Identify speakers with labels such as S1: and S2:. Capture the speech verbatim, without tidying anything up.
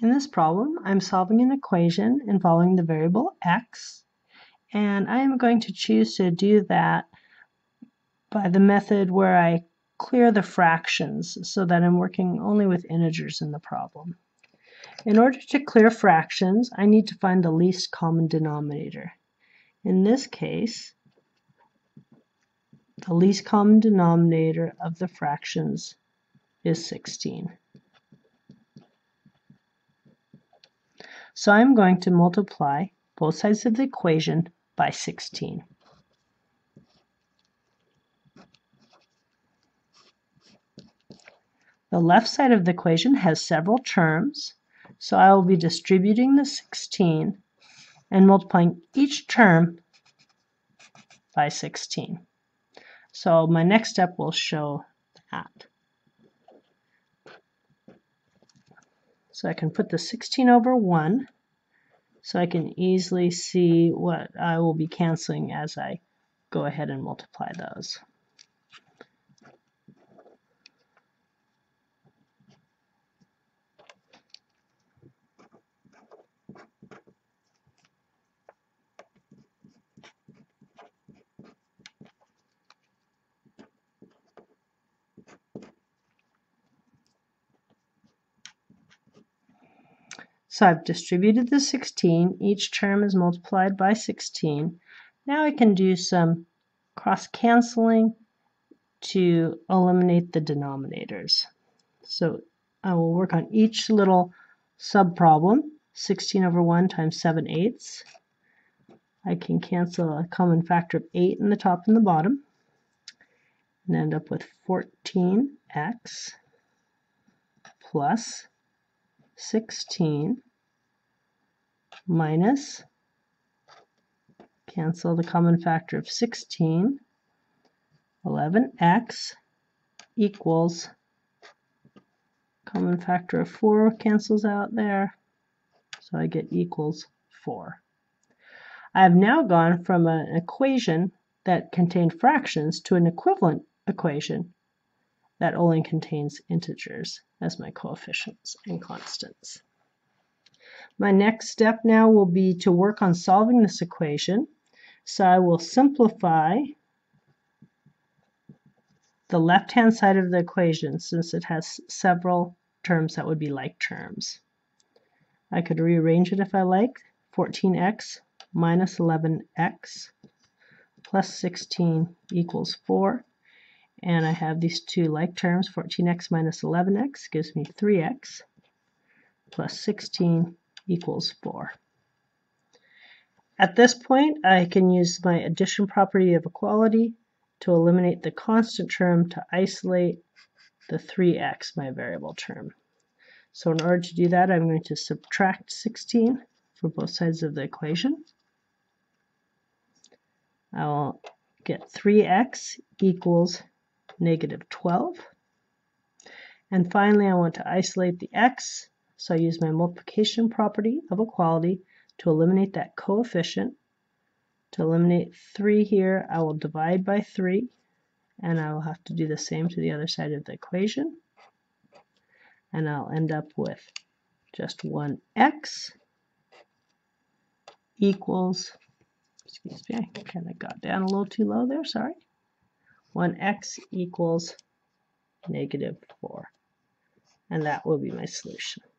S1: In this problem, I'm solving an equation involving the variable x, and I am going to choose to do that by the method where I clear the fractions so that I'm working only with integers in the problem. In order to clear fractions, I need to find the least common denominator. In this case, the least common denominator of the fractions is sixteen. So I'm going to multiply both sides of the equation by sixteen. The left side of the equation has several terms, so I will be distributing the sixteen and multiplying each term by sixteen. So my next step will show that. So I can put the sixteen over one, so I can easily see what I will be canceling as I go ahead and multiply those. So I've distributed the sixteen. Each term is multiplied by sixteen. Now I can do some cross-canceling to eliminate the denominators. So I will work on each little sub-problem. sixteen over one times seven eighths. I can cancel a common factor of eight in the top and the bottom and end up with fourteen x plus sixteen minus, cancel the common factor of sixteen, eleven x equals, common factor of four cancels out there, so I get equals four. I have now gone from an equation that contained fractions to an equivalent equation that only contains integers as my coefficients and constants. My next step now will be to work on solving this equation. So I will simplify the left-hand side of the equation since it has several terms that would be like terms. I could rearrange it if I like. fourteen x minus eleven x plus sixteen equals four. And I have these two like terms. fourteen x minus eleven x gives me three x plus sixteen equals four. At this point, I can use my addition property of equality to eliminate the constant term to isolate the three x, my variable term. So in order to do that, I'm going to subtract sixteen for both sides of the equation. I will get three x equals negative twelve. And finally, I want to isolate the x, so I use my multiplication property of equality to eliminate that coefficient. To eliminate three here, I will divide by three, and I will have to do the same to the other side of the equation. And I'll end up with just one x equals, excuse me, I kind of got down a little too low there, sorry. one x equals negative four. And that will be my solution.